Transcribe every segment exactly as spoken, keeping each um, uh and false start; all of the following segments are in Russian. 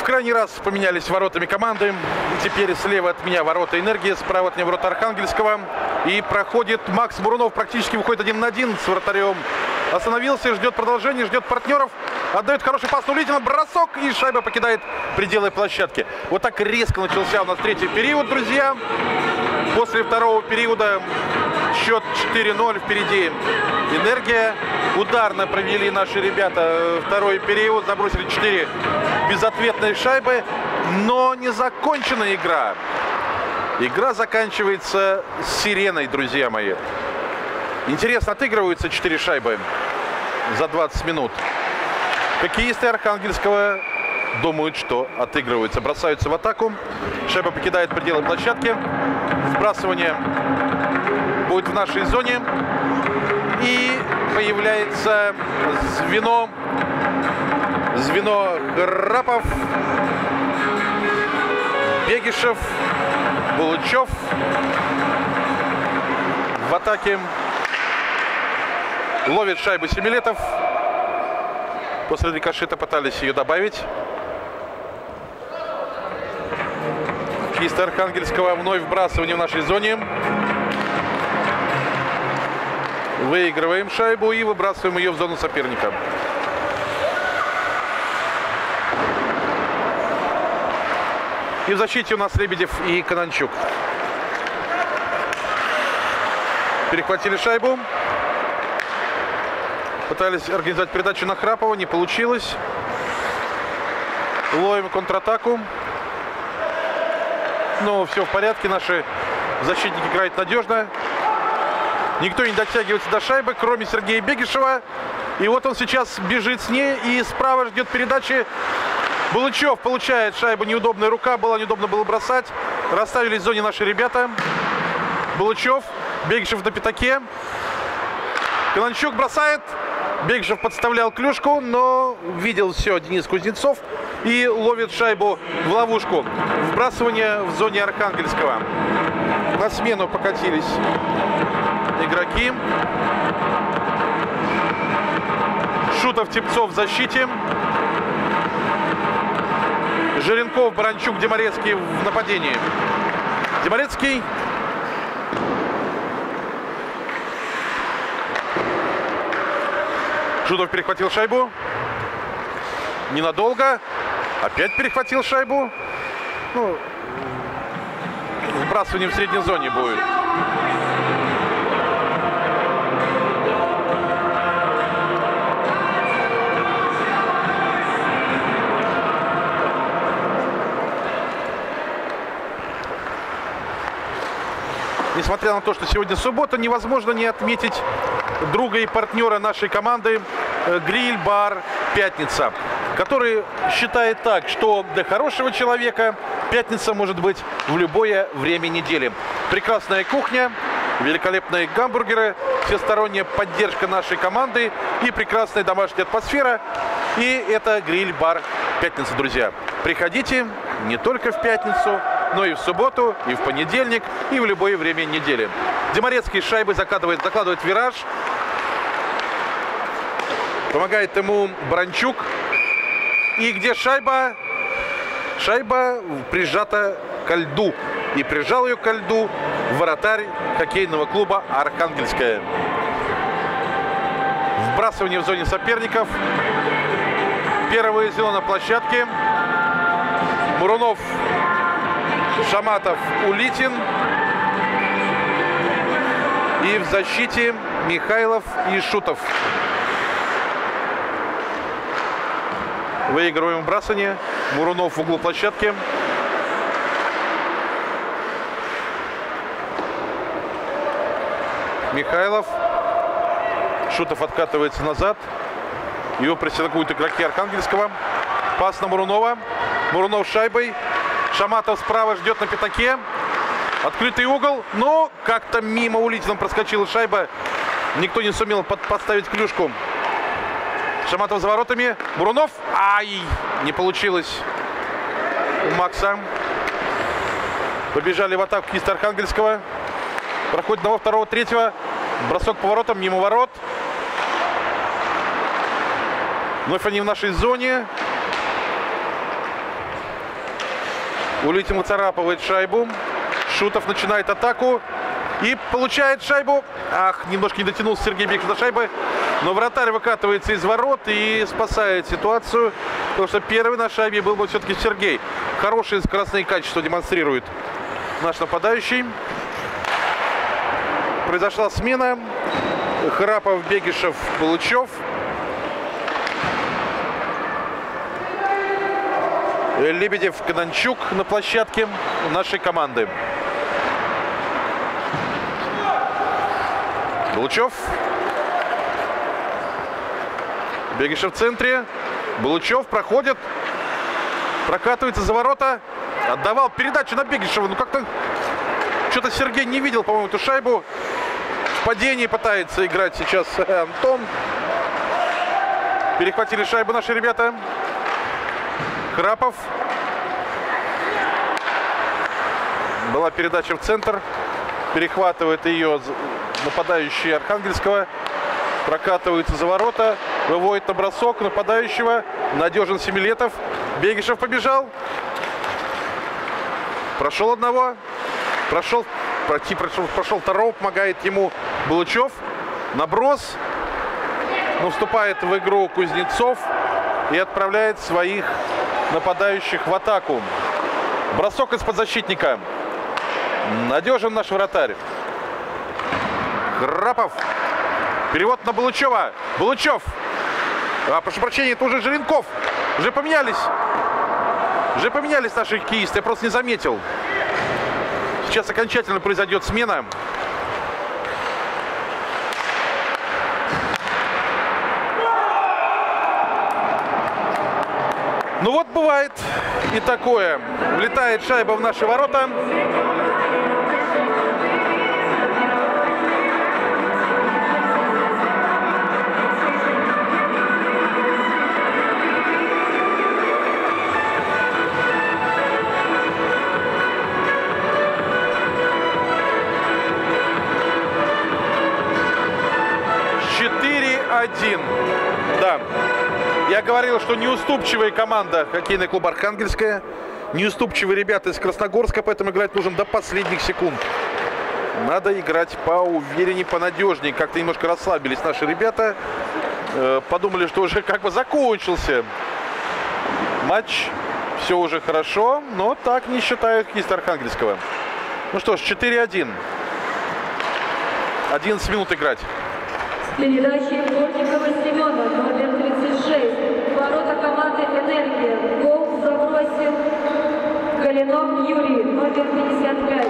крайний раз поменялись воротами команды. И теперь слева от меня ворота «Энергия», справа от меня ворота Архангельского. И проходит Макс Мурунов, практически выходит один на один с вратарем. Остановился, ждет продолжения, ждет партнеров. Отдает хороший пас на Улитина, бросок, и шайба покидает пределы площадки. Вот так резко начался у нас третий период, друзья. После второго периода счет четыре ноль, впереди «Энергия». Ударно провели наши ребята второй период, забросили четыре безответные шайбы, но не закончена игра. Игра заканчивается сиреной, друзья мои. Интересно, отыгрываются четыре шайбы за двадцать минут. Хоккеисты Архангельского думают, что отыгрываются. Бросаются в атаку. Шайба покидает пределы площадки. Вбрасывание будет в нашей зоне. И появляется звено. Звено Храпов, Бегишев, Булычев. В атаке ловит шайбу Семилетов. После рикошета пытались ее добавить. Хоккеисты Архангельского, вновь вбрасывание в нашей зоне. Выигрываем шайбу и выбрасываем ее в зону соперника. И в защите у нас Лебедев и Кананчук. Перехватили шайбу. Пытались организовать передачу на Храпова, не получилось. Ловим контратаку. Но все в порядке, наши защитники играют надежно. Никто не дотягивается до шайбы, кроме Сергея Бегишева. И вот он сейчас бежит с ней и справа ждет передачи. Булычев получает шайбу, неудобная рука, было неудобно было бросать. Расставились в зоне наши ребята. Булычев, Бегишев на пятаке. Кананчук бросает. Бегишев подставлял клюшку, но видел все Денис Кузнецов и ловит шайбу в ловушку. Вбрасывание в зоне Архангельского. На смену покатились игроки. Шутов, Тепцов в защите. Жеренков, Баранчук, Демарецкий в нападении. Демарецкий. Шутов перехватил шайбу. Ненадолго. Опять перехватил шайбу. Ну, вбрасывание в средней зоне будет. Несмотря на то, что сегодня суббота, невозможно не отметить друга и партнера нашей команды «Гриль-бар Пятница», который считает так, что для хорошего человека пятница может быть в любое время недели. Прекрасная кухня, великолепные гамбургеры, всесторонняя поддержка нашей команды и прекрасная домашняя атмосфера. И это «Гриль-бар Пятница», друзья. Приходите не только в пятницу, но и в субботу, и в понедельник, и в любое время недели. Демарецкий шайбы закладывает, закладывает вираж. Помогает ему Баранчук. И где шайба? Шайба прижата ко льду. И прижал ее ко льду вратарь хоккейного клуба «Архангельская». Вбрасывание в зоне соперников. Первое звено на площадке. Мурунов, Шаматов, Улитин. И в защите Михайлов и Шутов. Выигрываем бросание. Мурунов в углу площадки. Михайлов. Шутов откатывается назад. Его прессингуют игроки Архангельского. Пас на Мурунова. Мурунов с шайбой. Шаматов справа ждет на пятаке. Открытый угол. Но как-то мимо Улитина проскочила шайба. Никто не сумел под поставить клюшку. Шаматов за воротами. Мурунов. Ай! Не получилось у Макса. Побежали в атаку хоккеисты Архангельского. Проходит одного, второго, третьего. Бросок по воротам, мимо ворот. Вновь они в нашей зоне. Улитин выцарапывает шайбу. Шутов начинает атаку. И получает шайбу. Ах, немножко не дотянулся Сергей Бекишев до шайбы. Но вратарь выкатывается из ворот и спасает ситуацию. Потому что первый на шайбе был бы все-таки Сергей. Хорошие скоростные качества демонстрирует наш нападающий. Произошла смена. Храпов, Бекишев, Булычев. Лебедев, Кананчук на площадке нашей команды. Булычев. Бекишев в центре. Булычев проходит. Прокатывается за ворота. Отдавал передачу на Бекишева. Ну как-то что-то Сергей не видел, по-моему, эту шайбу. В падении пытается играть сейчас Антон. Перехватили шайбу наши ребята. Храпов. Была передача в центр. Перехватывает ее нападающий Архангельского. Прокатывается за ворота. Выводит на бросок нападающего. Надежен Семилетов. Бекишев побежал. Прошел одного. Прошел, прошел, прошел второго. Помогает ему Булычев. Наброс. Но вступает в игру Кузнецов. И отправляет своих нападающих в атаку. Бросок из-под защитника. Надежен наш вратарь. Храпов. Перевод на Булычева. Булычев. А, прошу прощения, это уже Желенков. Уже поменялись. Уже поменялись наши хоккеисты. Я просто не заметил. Сейчас окончательно произойдет смена. Ну вот бывает и такое. Влетает шайба в наши ворота. четыре один. Да. Я говорил, что неуступчивая команда хоккейный клуб Архангельская. Неуступчивые ребята из Красногорска, поэтому играть нужно до последних секунд. Надо играть поувереннее, понадежнее. Как-то немножко расслабились наши ребята. Подумали, что уже как бы закончился матч. Все уже хорошо, но так не считают хоккеисты Архангельского. Ну что ж, четыре один. одиннадцать минут играть. Передачи Бортникова Семена, номер тридцать шесть. Ворота команды «Энергия». Гол забросил Галинов Юрий, номер пятьдесят пять.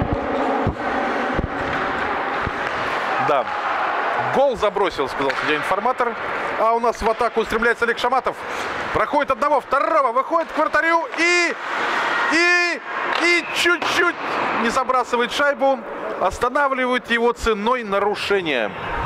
Да. Гол забросил, сказал судья-информатор. А у нас в атаку устремляется Олег Шаматов. Проходит одного, второго, выходит к вратарю и... И... И чуть-чуть не забрасывает шайбу. Останавливают его ценой нарушения.